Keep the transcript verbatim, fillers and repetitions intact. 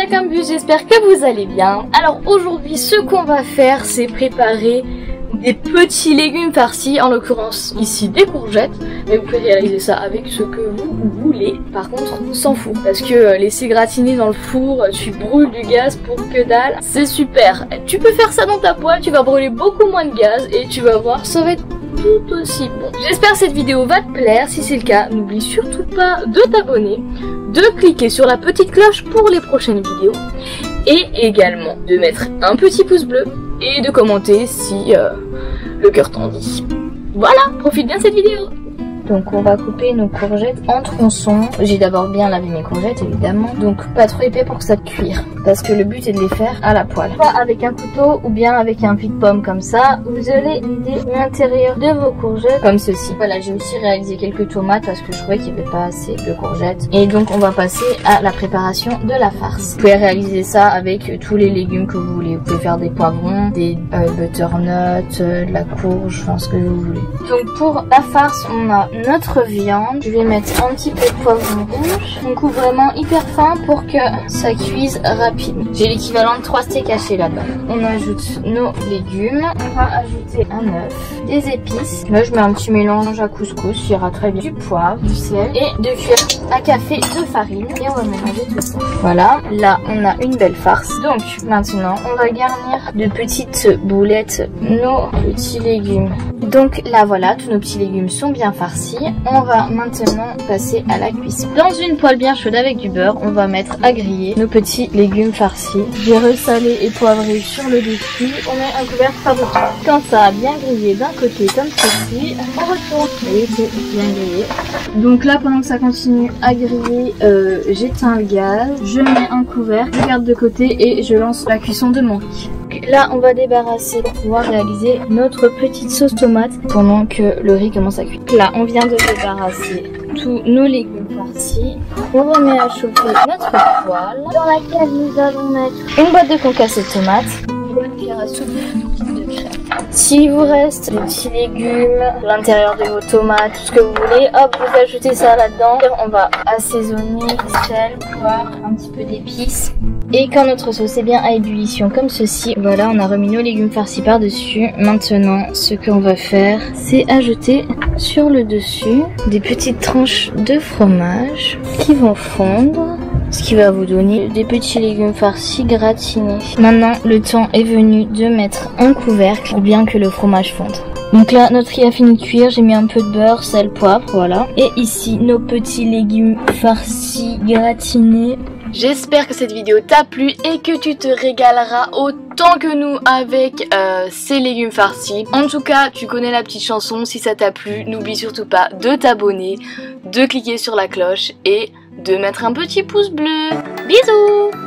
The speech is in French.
la Cambus, j'espère que vous allez bien. Alors aujourd'hui ce qu'on va faire c'est préparer des petits légumes farcis, en l'occurrence ici des courgettes, mais vous pouvez réaliser ça avec ce que vous voulez. Par contre sans four, parce que euh, laisser gratiner dans le four, tu brûles du gaz pour que dalle, c'est super. Tu peux faire ça dans ta poêle, tu vas brûler beaucoup moins de gaz et tu vas voir, ça va être tout aussi bon. J'espère que cette vidéo va te plaire. Si c'est le cas, n'oublie surtout pas de t'abonner, de cliquer sur la petite cloche pour les prochaines vidéos et également de mettre un petit pouce bleu et de commenter si euh, le cœur t'en dit. Voilà, profite bien de cette vidéo. Donc on va couper nos courgettes en tronçons. J'ai d'abord bien lavé mes courgettes évidemment, donc pas trop épais pour que ça cuire, parce que le but est de les faire à la poêle. Soit avec un couteau ou bien avec un pic-pomme comme ça, vous allez vider l'intérieur de vos courgettes comme ceci. Voilà, j'ai aussi réalisé quelques tomates parce que je trouvais qu'il n'y avait pas assez de courgettes. Et donc on va passer à la préparation de la farce. Vous pouvez réaliser ça avec tous les légumes que vous voulez. Vous pouvez faire des poivrons, des euh, butternuts, euh, de la courge, enfin ce que vous voulez. Donc pour la farce, on a notre viande. Je vais mettre un petit peu de poivron rouge. On coupe vraiment hyper fin pour que ça cuise rapidement. J'ai l'équivalent de trois steaks hachés là-dedans. On ajoute nos légumes. On va ajouter un œuf, des épices. Là, je mets un petit mélange à couscous, il ira très bien. Du poivre, du sel et deux cuillères à café de farine. Et on va mélanger tout ça. Voilà, là, on a une belle farce. Donc, maintenant, on va garnir de petites boulettes nos petits légumes. Donc là, voilà, tous nos petits légumes sont bien farcis. On va maintenant passer à la cuisson. Dans une poêle bien chaude avec du beurre, on va mettre à griller nos petits légumes farcis. J'ai ressalé et poivré sur le dessus. On met un couvercle par-dessus. Quand ça a bien grillé d'un côté comme ceci, on retourne. Et c'est bien grillé. Donc là, pendant que ça continue à griller, euh, j'éteins le gaz, je mets un couvercle, je garde de côté et je lance la cuisson de mon riz. Là, on va débarrasser pour pouvoir réaliser notre petite sauce tomate pendant que le riz commence à cuire. Là, on vient de débarrasser tous nos légumes farcis. On remet à chauffer notre poêle dans laquelle nous allons mettre une boîte de concassé de tomates, une bonne cuillère à soupe de crème. S'il vous reste des petits légumes, l'intérieur de vos tomates, tout ce que vous voulez, hop, vous ajoutez ça là-dedans. On va assaisonner, sel, poivre, un petit peu d'épices. Et quand notre sauce est bien à ébullition comme ceci, voilà, on a remis nos légumes farcis par-dessus. Maintenant, ce qu'on va faire, c'est ajouter sur le dessus des petites tranches de fromage qui vont fondre, ce qui va vous donner des petits légumes farcis gratinés. Maintenant, le temps est venu de mettre un couvercle pour bien que le fromage fonde. Donc là, notre riz a fini de cuire, j'ai mis un peu de beurre, sel, poivre, voilà. Et ici, nos petits légumes farcis gratinés. J'espère que cette vidéo t'a plu et que tu te régaleras autant que nous avec euh, ces légumes farcis. En tout cas, tu connais la petite chanson, si ça t'a plu, n'oublie surtout pas de t'abonner, de cliquer sur la cloche et de mettre un petit pouce bleu. Bisous!